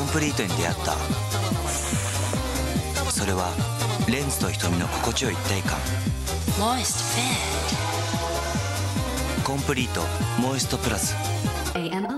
ンプリートに出会った。それはレンズと瞳の心地よい一体感。モイストフィットコンプリートモイストプラス AMO